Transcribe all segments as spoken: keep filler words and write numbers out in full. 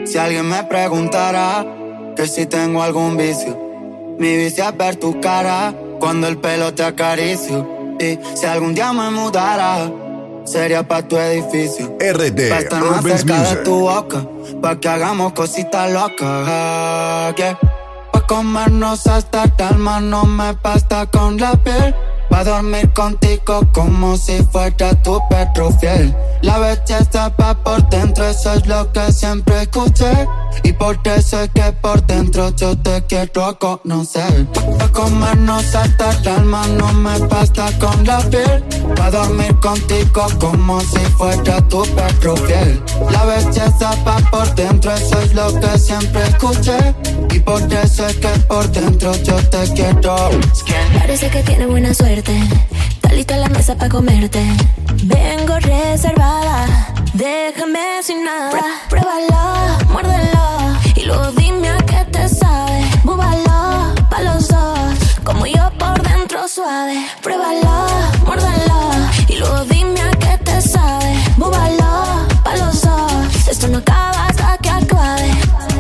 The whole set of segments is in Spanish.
Si alguien me preguntara que si tengo algún vicio, mi vicio es ver tu cara cuando el pelo te acaricio. Y si algún día me mudara, sería pa' tu edificio. R D Pa' estar más Urban cerca Music. de tu boca, pa' que hagamos cositas locas, ah, yeah. Pa' comernos hasta el alma, no me basta con la piel. Pa' dormir contigo como si fuera tu perro fiel. La belleza va por dentro, eso es lo que siempre escuché. Y por eso es que por dentro yo te quiero conocer. Pa' comernos hasta el alma, no me basta con la piel. Pa' dormir contigo como si fuera tu perro fiel. La belleza va por dentro, eso es lo que siempre escuché. Y por eso es que por dentro yo te quiero. Parece que tiene buena suerte. Está lista la mesa pa' comerte. Vengo reservada, déjame sin nada. Pruébalo, muérdelo y luego dime a qué te sabe. Búbalo, pa' los dos, como yo por dentro suave. Pruébalo, muérdelo y luego dime a qué te sabe. Búbalo, pa' los dos, esto no acaba hasta que acabe.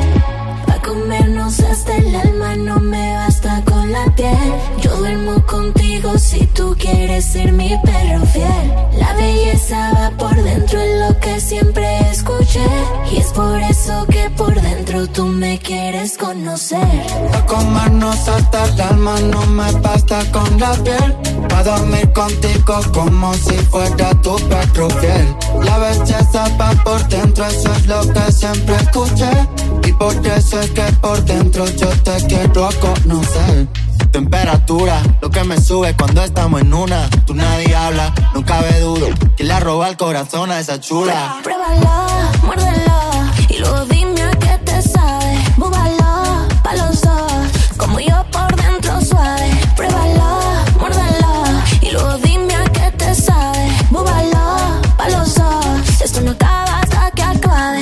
Pa' comernos hasta el alma, no me basta con la piel. Yo duermo contigo si tú quieres ser mi perro fiel. La belleza va por dentro, es lo que siempre escuché. Y es por eso que por dentro tú me quieres conocer. Pa' comernos hasta el alma, no me basta con la piel. Pa' dormir contigo como si fuera tu perro fiel. La belleza va por dentro, eso es lo que siempre escuché. Y por eso es que por dentro yo te quiero conocer. Temperatura, lo que me sube cuando estamos en una. Tú nadie habla, no cabe duda que le roba el corazón a esa chula. Pruébalo, muérdelo y luego dime a qué te sabe. Búbalo, pa' los dos, como yo por dentro suave. Pruébalo, muérdelo y luego dime a qué te sabe. Búbalo, pa' los dos, esto no acaba hasta que acabe.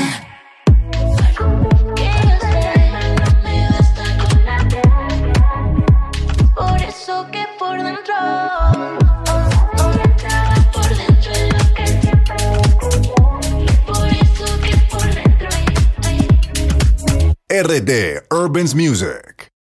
Por eso que por dentro, por dentro es lo que siempre escuché. Por eso que por dentro. R D Urban Music.